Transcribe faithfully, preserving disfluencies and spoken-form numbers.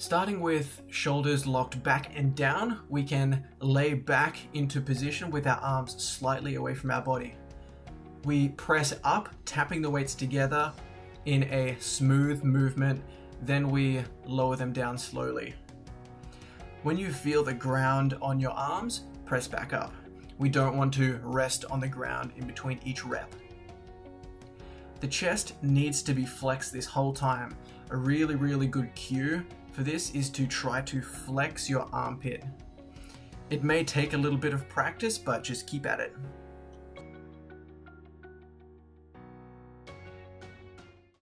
Starting with shoulders locked back and down, we can lay back into position with our arms slightly away from our body. We press up, tapping the weights together in a smooth movement, then we lower them down slowly. When you feel the ground on your arms, press back up. We don't want to rest on the ground in between each rep. The chest needs to be flexed this whole time. A really, really good cue for this is to try to flex your armpit. It may take a little bit of practice, but just keep at it.